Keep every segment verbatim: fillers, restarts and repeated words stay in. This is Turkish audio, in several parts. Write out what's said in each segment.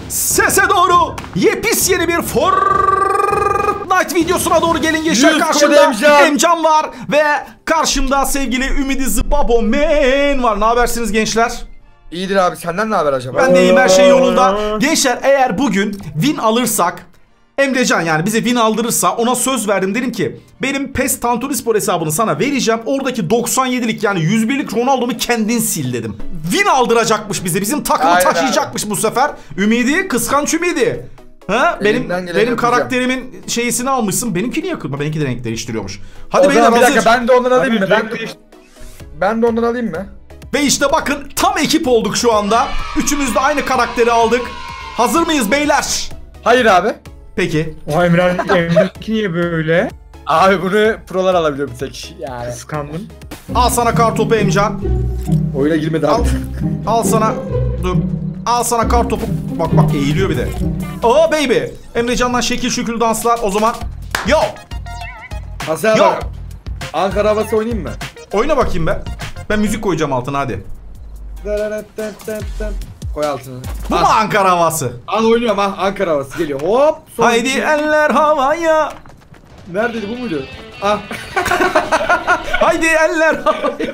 Sese doğru yepis yeni bir Fortnite videosuna doğru gelin gençler. Karşımda Emcan. Emcan var ve karşımda sevgili Ümidi Zıbabo Man var. Ne habersiniz gençler? İyidir abi, senden ne haber acaba? Ben de iyiyim, her şey yolunda. Gençler eğer bugün win alırsak, Emrecan yani bize win aldırırsa ona söz verdim, dedim ki benim PES Tantunispor hesabını sana vereceğim. Oradaki doksan yedilik yani yüz birlik Ronaldo'mu kendin sil dedim. Win aldıracakmış bize, bizim takımı Aynen taşıyacakmış abi bu sefer. Ümidi, kıskanç Ümidi. Ha? Benim benim karakterimin şeysini almışsın. Benimki niye kırma? Benimki de renk değiştiriyormuş. Hadi beyler, bir dakika, ben de ondan alayım mı? Ben de, ben de ondan alayım mı? Ve işte bakın, tam ekip olduk şu anda. Üçümüz de aynı karakteri aldık. Hazır mıyız beyler? Hayır abi. Peki. O Emre'nin Emre'ninki niye böyle? Abi bunu prolar alabiliyor bir tek yani. Kıskandım. Al sana kartopu Emcan. Oyuna girmedi Al, abi. al sana. Dur. Al sana kartopu. Bak bak, eğiliyor bir de. Oh baby. Emrecan'dan şekil şükül danslar. O zaman. Yo. Hasan Yo. bak. Ankara havası oynayayım mı? Oyna bakayım be. Ben müzik koyacağım altına, hadi. Koy altına. Bu mu Ankara havası? Al oynuyorum ha. Ankara havası geliyor. Hop. Haydi şey. Eller havaya. Neredeydi, bu muydu? Ah. Haydi eller havaya.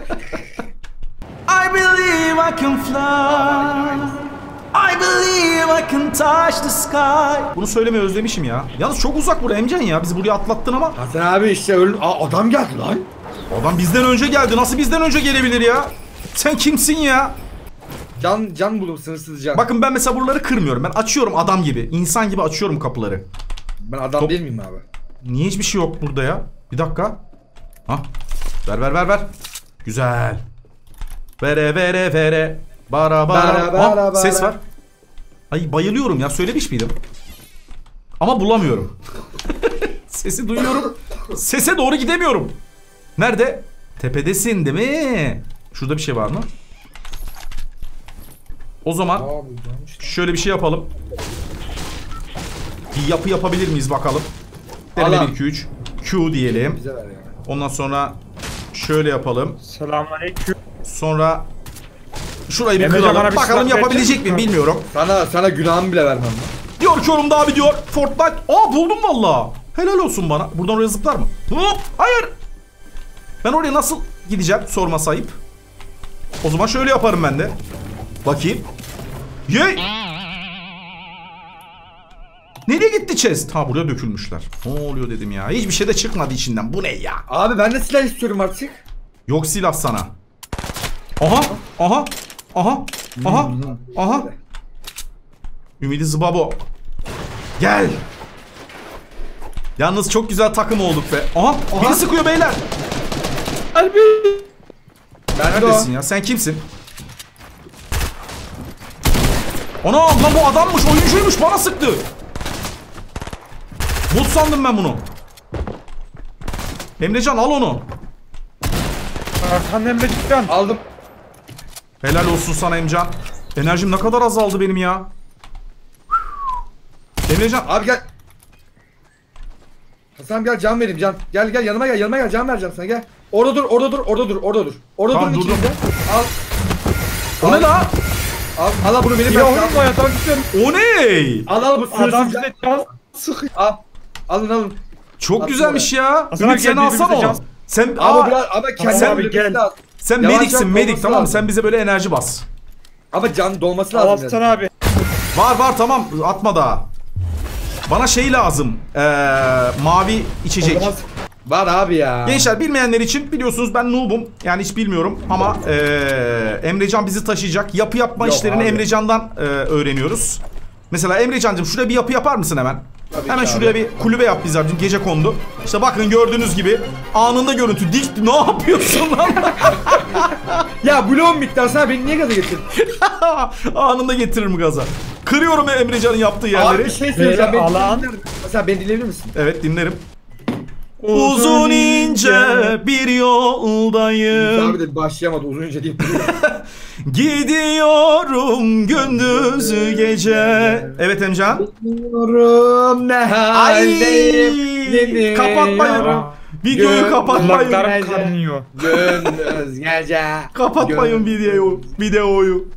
I believe I can fly. I believe I can touch the sky. Bunu söylemeyi özlemişim ya. Yalnız çok uzak buraya Emcan ya. Bizi buraya atlattın ama. Hasan abi işte öl... Aa, adam geldi lan. Adam bizden önce geldi. Nasıl bizden önce gelebilir ya? Sen kimsin ya? Can can buldum, sınırsız can. Bakın ben mesela buraları kırmıyorum. Ben açıyorum adam gibi. İnsan gibi açıyorum kapıları. Ben adam Top... değil miyim abi? Niye hiçbir şey yok burada ya? Bir dakika. Hah. Ver ver ver ver. Güzel. Vere vere vere. Bara bara. bara, bara, bara. Ses var. Ay bayılıyorum ya. Söylemiş miydim? Ama bulamıyorum. Sesi duyuyorum. Sese doğru gidemiyorum. Nerede? Tepedesin değil mi? Şurada bir şey var mı? O zaman şöyle bir şey yapalım. Bir yapı yapabilir miyiz bakalım. Deneme bir iki üç. Q diyelim. Ondan sonra şöyle yapalım. Selamünaleyküm. Sonra şurayı bir kıralım. Bakalım yapabilecek miyim bilmiyorum. Sana sana günahımı bile vermem. Diyor ki yorumda abi diyor. Fortnite. Aa buldum valla. Helal olsun bana. Buradan oraya zıplar mı? Hop. Hayır. Ben oraya nasıl gideceğim? Sorma sayıp. O zaman şöyle yaparım ben de. Bakayım. Yey. Nereye gitti chest? Ha buraya dökülmüşler. Ne oluyor dedim ya. Hiçbir şey de çıkmadı içinden. Bu ne ya? Abi ben de silah istiyorum artık. Yok silah sana. Aha. Aha. Aha. Aha. Aha. Ümidi Zıbabo. Gel. Yalnız çok güzel takım olduk be. Aha. Aha. Biri sıkıyor beyler. Harbi. Neredesin ya? Sen kimsin? Ana lan bu adammış, oyuncuymuş, bana sıktı. Bot sandım ben bunu. Emrecan al onu. Arkan Emrecan. Aldım. Helal olsun sana Emcan. Enerjim ne kadar azaldı benim ya. Emrecan. Abi gel. Hasan gel, can vereyim can. Gel gel yanıma gel, yanıma gel, can vereceğim sana, gel. Orada dur, orada dur, orada dur, orada dur. Orada tamam, dur içinde. Al. O ne la? Al, al bunu benim. Ya oğlum bu hayatım istiyorum. O ne? Al al bu sınırsız. Adam size can sıkıyor. Al. Alın alın. Çok al güzelmiş sonra. ya. Ümit sen alsana onu. Sen ama biraz ama kendi abi gel. Sen mediksin medik, tamam mı? Sen bize böyle enerji bas. Ama can dolması lazım. Alsana yani abi. Var var tamam, atma daha. Bana şey lazım. Ee, mavi içecek. Var abi ya. Gençler bilmeyenler için, biliyorsunuz ben noob'um. Yani hiç bilmiyorum ama ee, Emrecan bizi taşıyacak. Yapı yapma Yok işlerini abi. Emrecan'dan ee, öğreniyoruz. Mesela Emrecan'cığım şuraya bir yapı yapar mısın hemen? Tabii hemen şuraya abi. Bir kulübe yap biz abicim, gece kondu. İşte bakın gördüğünüz gibi anında görüntü. Dik ne yapıyorsun lan? Ya bloğum bitti aslında, beni niye gaza getirdin? Anında getiririm gaza. Kırıyorum Emrecan'ın yaptığı yerleri. Abi bir şey söyleyeceğim. Beni alan. Mesela beni dinleyebilir misin? Evet dinlerim. Uzun ince bir yoldayım. Abi de başlayamadı, uzun ince deyip gidiyorum gündüz gece. Evet Emcan. Gidiyorum ne haldeyim. Kapatmayın. Videoyu kapatmayın. Kanıyor. Gündüz gece. Kapatmayın videoyu. Videoyu.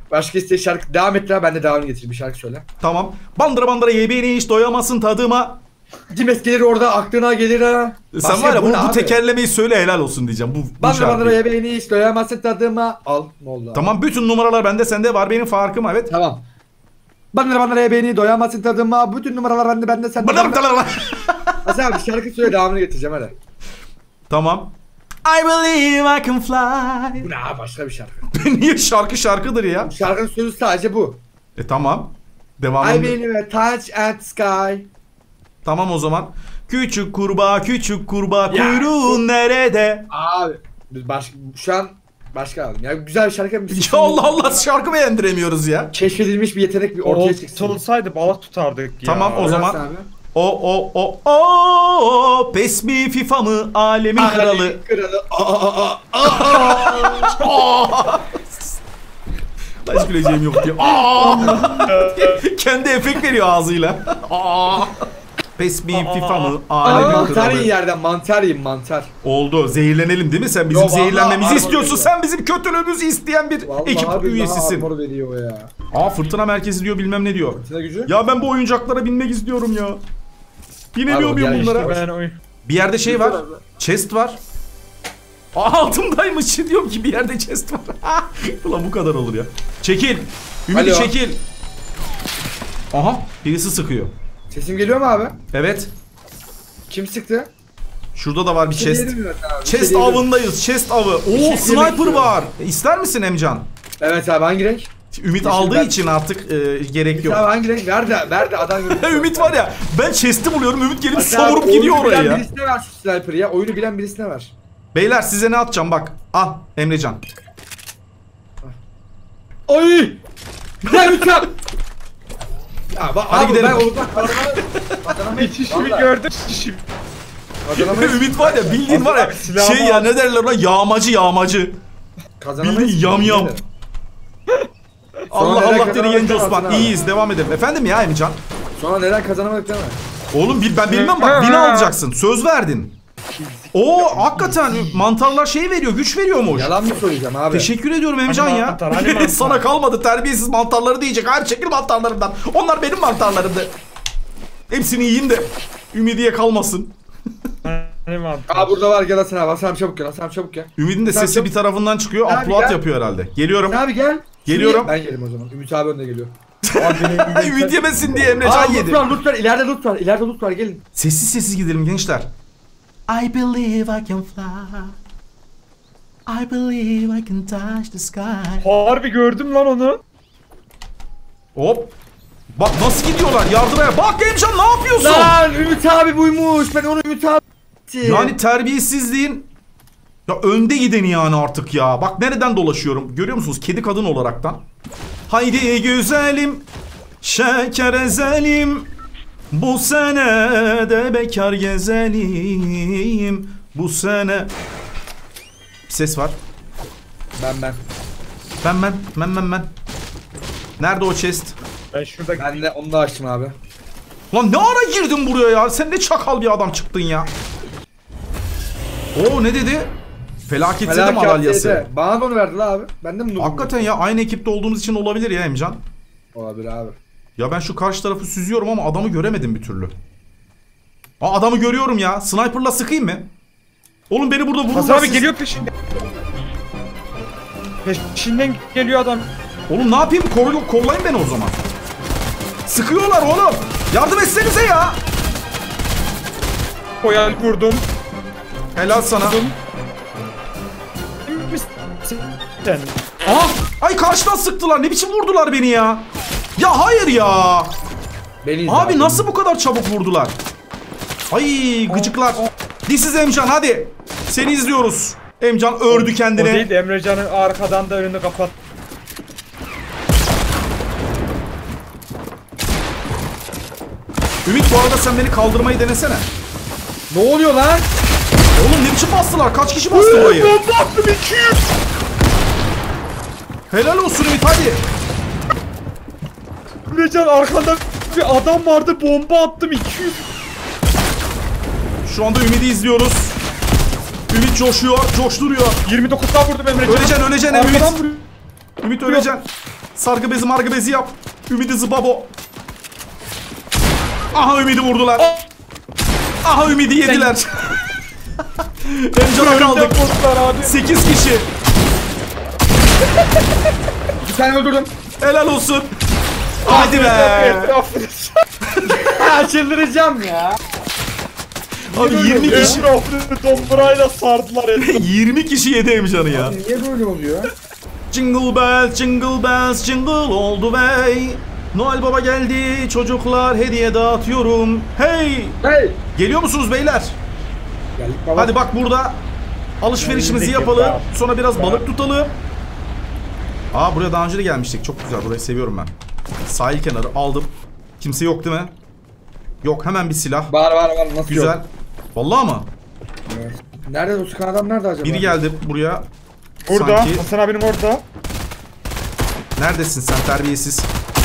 Başka isteği şarkı devam et lan, ben de devamını getireyim, bir şarkı söyle. Tamam. Bandıra bandıra ye beni hiç doyamazsın tadıma. Dimes gelir orada aklına gelir ha. Sen Başka var ya bu, ne bu abi? tekerlemeyi söyle helal olsun diyeceğim. Bu, bu Bandıra bandıra şarkıyı. ye beni hiç doyamazsın tadıma. Al ne oldu abi? Tamam bütün numaralar bende sende var benim farkım evet. Tamam. Bandıra bandıra ye beni doyamazsın tadıma. Bütün numaralar bende bende sende. Bandıra bandıra. Hasan abi şarkı söyle, devamını getireceğim hadi. Tamam. I believe I can fly. Bu ne abi, başka bir şarkı. Niye şarkı şarkıdır ya? Bu şarkının sözü sadece bu. E tamam. I Devamında. believe a touch at sky. Tamam o zaman. Küçük kurbağa küçük kurbağa Ya. kuyruğun nerede? Abi biz baş, şu an başka aldım. Ya güzel bir şarkı yapmışsın. Ya Allah Allah şarkı beğendiremiyoruz ya. Keşfedilmiş bir yetenek bir ortaya Olta çıksın. olsaydı balık tutardık ya. Tamam, o Biraz zaman- abi. O o o o pes mi FIFA mı alemin kralı. Alemin kralı. Aa, aa, aa, aa. Hiç güleceğim yok diyor. Aa! Kendi efekt veriyor ağzıyla. Aa! Pes mi FIFA mı Abi alemin mantar yiyin kralı. yerden, mantar yiyin mantar. Oldu. Zehirlenelim değil mi? Sen bizim Yo, vallahi zehirlenmemizi armor istiyorsun. veriyor. Sen bizim kötülüğümüzü isteyen bir Vallahi ekip abi üyesisin. armor veriyor o ya. Aa fırtına merkezi diyor bilmem ne diyor. Fırtına gücü. Ya ben bu oyuncaklara binmek istiyorum ya. Binemiyor Abi, muyum gel bunlara? işte Ben oy. Bir yerde şey var. Chest var. Aa altımdaymış. Diyorum ki bir yerde chest var. Ulan bu kadar olur ya. Çekil. Ümidi Alo. çekil. Aha birisi sıkıyor. Sesim geliyor mu abi? Evet. Kim sıktı? Şurada da var bir şey chest. diyelim mi abi? Bir şey Chest diyelim. avındayız. Chest avı. Oo şey sniper diyelim. var. İster misin Emcan? Evet abi, hangi renk? Ümit Yeşil aldığı ben- için artık e, gerek Abi yok. hangi renk? Ver de, ver de adam görüyor. Ümit var ya ben chest'i buluyorum. Ümit gelip Hasan abi, savurup oyunu gidiyor oraya bilen ya. birisine ver şu sniper'ı ya. Oyunu bilen birisine ver. Beyler size ne atacağım bak. Al Emrecan. Oy! Ne uçak? Ya bak Hadi abi gidelim. ben onu bak kazanamayız. Yetişimi Vallahi gördüm. Yetişim. Kazanamayız. Ümit var ya bildiğin var ya Abi, silahımı şey ya al. ne derler ona yağmacı yağmacı. Kazanamayız. Bildiğin yam yam. Allah neler Allah dedi kazanamayız Genç demezsin Osman. abi. İyiyiz devam edelim. Efendim ya Emrecan. Sonra neler kazanamadık değil mi? Oğlum bil- ben bilmem bak bini alacaksın. Söz verdin. Oo hakikaten mantarlar şey veriyor güç veriyormuş. Yalan mı söyleyeceğim abi? Teşekkür ediyorum Emcan Hani ya. mantar, hani mantar? Sana kalmadı terbiyesiz mantarları diyecek. Hayır çekil mantarlarımdan. Onlar benim mantarlarımdı. Hepsini yiyin de Ümidiye kalmasın. Hani mantar. Aa burada var, gel Hasan abi. Hasan abi çabuk gel. Hasan abi çabuk gel. Ümid'in de Sen sesi çok- bir tarafından çıkıyor. Abi Upload gel. yapıyor herhalde. Geliyorum. Hasan abi gel. Geliyorum. Ben geleyim o zaman. Ümit abi önde geliyor. Ümit yemesin diye Aa Emrecan loot yedi. var, loot var. İleride loot var. İleride loot var, gelin. Sessiz sessiz gidelim gençler. I believe I can fly. I believe I can touch the sky. Harbi gördüm lan onu. Hop. Bak nasıl gidiyorlar yardıraya. Bak Emcan ne yapıyorsun? Lan Ümit abi buymuş. Ben onu Ümit abi. Yani terbiyesizliğin ya önde gideni yani artık ya. Bak nereden dolaşıyorum. Görüyor musunuz? Kedi kadın olaraktan. Haydi güzelim, şeker ezelim. Bu sene de bekar gezelim. Bu sene... Bir ses var. Ben ben. Ben ben, ben ben ben. Nerede o chest? Ben şurada Ben de onu da açtım abi. Lan ne ara girdin buraya ya? Sen ne çakal bir adam çıktın ya. Oo ne dedi? Felaket zede madalyası. Felaket. Bana da onu verdiler abi. Ben de mi noobum? Hakikaten ya aynı ekipte olduğumuz için olabilir ya Emcan. Olabilir abi. Ya ben şu karşı tarafı süzüyorum ama adamı göremedim bir türlü. Aa adamı görüyorum ya. Sniper'la sıkayım mı? Oğlum beni burada vururlar. Hasan abi siz- geliyor peşinden. Peşinden geliyor adam. Oğlum ne yapayım? Kol, kollayın beni o zaman. Sıkıyorlar oğlum. Yardım etsenize ya. Koyal kurdum. Helal sana. Sen. Aha! Ay karşıdan sıktılar. Ne biçim vurdular beni ya? Ya hayır ya. Beni izle Abi nasıl bu kadar çabuk vurdular? Ay gıcıklar. This is Emcan hadi. Seni izliyoruz. Emcan ördü O kendini. değil de Emrecan'ın arkadan da önünü kapat. Ümit bu arada sen beni kaldırmayı denesene. Ne oluyor lan? Oğlum ne biçim bastılar? Kaç kişi bastı burayı? Bomba attım iki yüz. Helal olsun Ümit hadi. Emrecan arkanda bir adam vardı, bomba attım iki yüz. Şu anda Ümit'i izliyoruz. Ümit coşuyor, coşturuyor. yirmi dokuz daha vurdum Emrecan. Öleceksin, öleceksin Arkadan Ümit. vuruyor. Ümit öleceksin. Sargı bezi margı bezi yap. Ümidi zıbabo. Aha Ümidi vurdular. Aha Ümidi yediler. Emcan'a kaldık. sekiz kişi. Bir tane öldürdüm. Helal olsun. Hadi be. Çıldıracağım ya. Abi yirmi kişi. Domburayla sardılar etrafı. yirmi kişi yedi Emcan'ı ya. Abi niye böyle oluyor? Jingle bells, jingle bells, jingle all the way. Noel Baba geldi, çocuklar hediye dağıtıyorum. Hey! Hey! Geliyor musunuz beyler? Geldik baba. Hadi bak burada alışverişimizi Geldik yapalım. ya. Sonra biraz balık tutalım. Aa buraya daha önce de gelmiştik. Çok güzel, burayı seviyorum ben. Sahil kenarı aldım. Kimse yok değil mi? Yok, hemen bir silah. Var var var, nasıl Güzel. yok? Vallahi mı? Evet. Nerede o sıkan adam, nerede acaba? Biri geldi buraya. Burada. Sanki. Hasan abinin orada. Neredesin sen terbiyesiz?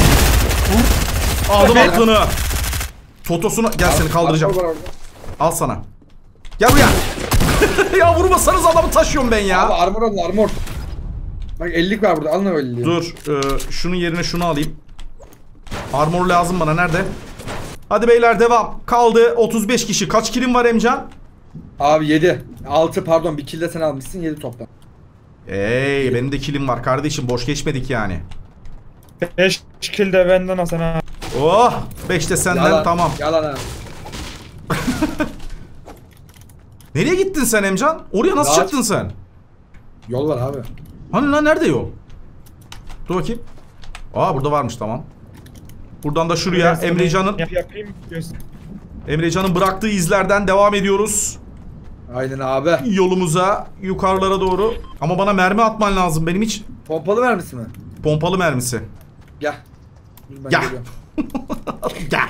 Aldım aklını. Totosunu gel seni kaldıracağım. Var orada. Al sana. Gel buraya. Ya vurmasanız adamı taşıyorum ben ya. Abi armor alın, armor. Bak ellilik var burada, alın o elliyi. Dur, e, şunun yerine şunu alayım. Armor lazım bana, nerede? Hadi beyler devam. Kaldı otuz beş kişi. Kaç kilim var Emcan? Abi yedi. altı pardon, bir kill de sen almışsın, yedi toplam. Ey benim de kilim var kardeşim, boş geçmedik yani. beş kill de benden Hasan abi. Oh, beş de senden, Yalan, tamam. Yalan ha. Nereye gittin sen Emcan? Oraya nasıl Rahat. çıktın sen? Yol var abi. Hani lan, nerede yol? Dur bakayım. Aa burada varmış, tamam. Buradan da şuraya Emrecan'ın Yap, yapayım. Emrecan'ın bıraktığı izlerden devam ediyoruz. Aynen abi. Yolumuza, yukarılara doğru. Ama bana mermi atman lazım. Benim hiç Pompalı vermesi mi? pompalı mermisi. Gel. Dur, ben Gel. geliyorum. Gel.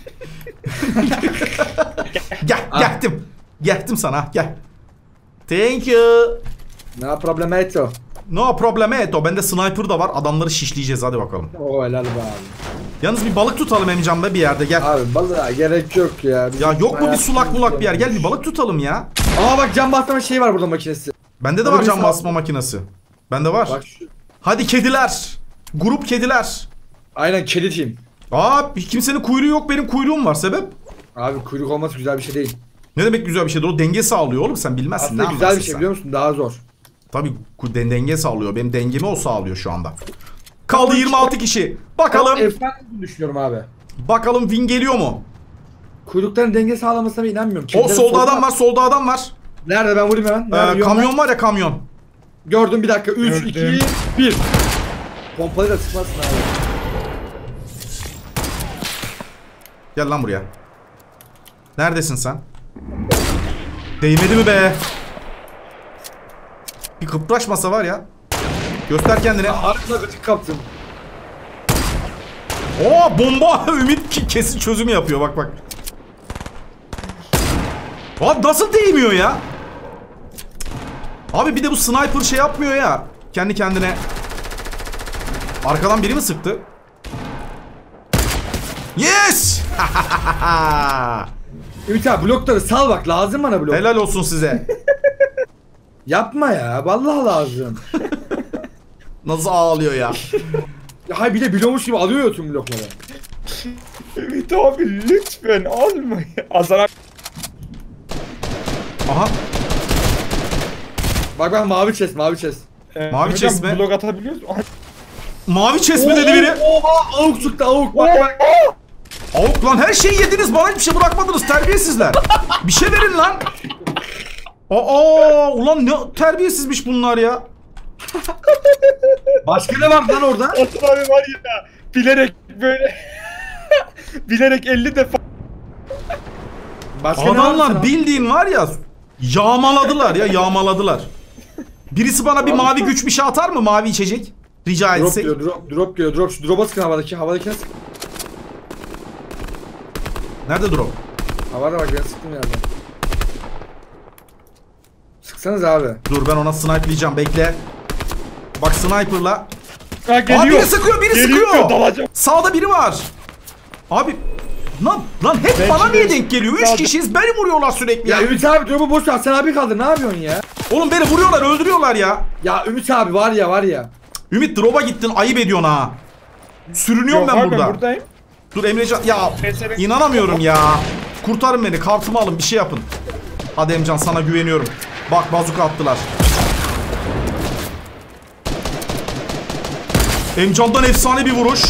Gel, geldim. Geldim sana, gel. Thank you. Ne problemeto. No problemeto. Bende sniper da var. Adamları şişleyeceğiz, hadi bakalım. Oo helal be abi. Yalnız bir balık tutalım Emcan be bir yerde, gel. Abi balığa gerek yok ya. Bizim Ya yok mu bir hayatımız sulak bulak bir yer? Gel bir yanmış. balık tutalım ya. Aa bak, cam basma şey var burada, makinesi. Bende de Öyle var bir cam sağ- basma makinesi. Bende var. Bak şu. Hadi kediler. Grup kediler. Aynen, kedi team. Aa kimsenin kuyruğu yok, benim kuyruğum var, sebep? Abi kuyruk olması güzel bir şey değil. Ne demek güzel bir şeydir? O denge sağlıyor oğlum, sen bilmezsin. Aslında ne güzel bir anlarsın şey, sen? biliyor musun? Daha zor. Tabii ku- den- denge sağlıyor. Benim dengemi o sağlıyor şu anda. Kaldı yirmi altı kişi. Bakalım. Ben efsane olduğunu düşünüyorum abi. Bakalım win geliyor mu? Kuyrukların denge sağlamasına inanmıyorum. O Kedilerin solda solda- adam var, solda adam var. Nerede, ben vurayım hemen. Ee, Nerede, gördüm kamyon var ya, kamyon. ben. Gördüm, bir dakika. üç, Gördüm. iki, bir. Pompalı da sıkmazsın abi. Gel lan buraya. Neredesin sen? Değmedi mi be? Bir kıpraşmasa var ya. Göster kendini. Arkada gıcık kaptım. Oo bomba. Ümit ki- kesin çözümü yapıyor, bak bak. Abi nasıl değmiyor ya? Abi bir de bu sniper şey yapmıyor ya. Kendi kendine. Arkadan biri mi sıktı? Yes! Ümit abi blokları sal bak, lazım bana blok. Helal olsun size. Yapma ya, vallahi lazım. Nasıl ağlıyor ya? Ya hayır, bir de blomuş gibi alıyor ya tüm blokları. Ümit abi lütfen alma ya. Hasan abi. Aha. Bak bak, mavi chest, mavi chest. Ee, Mavi hocam, chest mi? blok atabiliyoruz. Ay, Mavi chest mi dedi biri? Oha, avuk çıktı, avuk. Bak bak. Avuk lan, her şeyi yediniz, bana hiçbir şey bırakmadınız terbiyesizler. Bir şey verin lan. Aa ulan ne terbiyesizmiş bunlar ya. Başka ne var lan orada? Hasan abi var ya. Bilerek böyle. Bilerek elli defa. Başka ne var Adamlar sana? bildiğin var ya, yağmaladılar ya, yağmaladılar. Birisi bana bir mavi güç bir şey atar mı, mavi içecek? Rica Drop etsek. diyor, drop, drop diyor, drop. Şu drop'a sıkın havadaki, havadakine sıkın. Nerede drop? Havada bak, ben sıktım yerden. Sıksanız abi. Dur ben ona sniperlayacağım, bekle. Bak sniperla. Ha Aa, geliyor. biri sıkıyor, biri Geliyor, sıkıyor. dalacağım. Sağda biri var. Abi lan lan hep Ben bana şimdi- niye denk geliyor? Üç Kaldı. kişiyiz, beni vuruyorlar sürekli ya. Ya Ümit abi drop'u boş ver, sen abi kaldır, ne yapıyorsun ya? Oğlum beni vuruyorlar, öldürüyorlar ya. Ya Ümit abi var ya, var ya. Ümit drop'a gittin, ayıp ediyorsun ha. Sürünüyorum Yok ben abi, burada. ben buradayım. Dur Emrecan ya, Mesela- inanamıyorum ya. Kurtarın beni, kartımı alın, bir şey yapın. Hadi Emrecan, sana güveniyorum. Bak bazuka attılar. Emcan'dan efsane bir vuruş.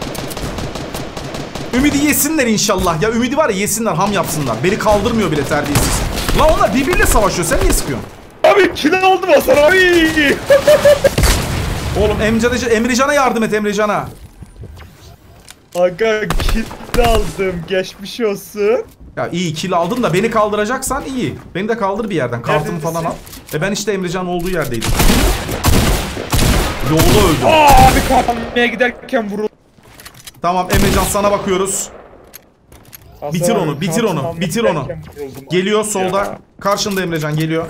Ümidi yesinler inşallah. Ya Ümidi var ya, yesinler, ham yapsınlar. Beni kaldırmıyor bile terbiyesiz. Lan onlar birbiriyle savaşıyor, sen niye sıkıyorsun? Abi kill aldım Hasan abi. Oğlum Emrecan'a, Emrecan'a yardım et, Emrecan'a. Aga kill aldım, geçmiş olsun. Ya iyi, kill aldın da beni kaldıracaksan iyi. Beni de kaldır bir yerden, kartımı Neredesin? falan al. E ben işte Emrecan'ın olduğu yerdeydim. Yolda öldüm. Aa, abi kalmaya giderken vuruldu. Tamam Emrecan, sana bakıyoruz. Hasan Bitir abi, onu, bitir kartını onu, almaya bitir onu. giderken vuruldum. Geliyor solda. Ya. Karşında Emrecan geliyor.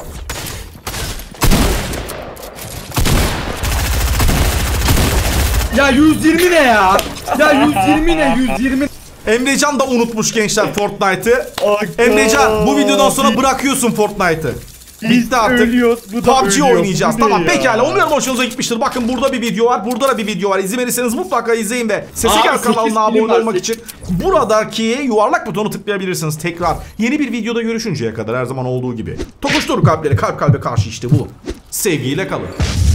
Ya yüz yirmi ne ya? Ya yüz yirmi ne? yüz yirmi. Emrecan da unutmuş gençler Fortnite'ı. Aga, Emrecan, bu videodan sonra biz- bırakıyorsun Fortnite'ı. biz Bitti artık. ölüyoruz, bu da P U B G ölüyor. oynayacağız. Bu ne Tamam ya? pekala. Umuyorum hoşunuza gitmiştir. Bakın burada bir video var. Burada da bir video var. İzlemediyseniz mutlaka izleyin ve Sese Abi, Gel sekiz kanalına film abone var, olmak için buradaki yuvarlak butonu tıklayabilirsiniz tekrar. Yeni bir videoda görüşünceye kadar her zaman olduğu gibi. Tokuşturun kalpleri, kalp kalbe karşı, işte bu. Sevgiyle kalın.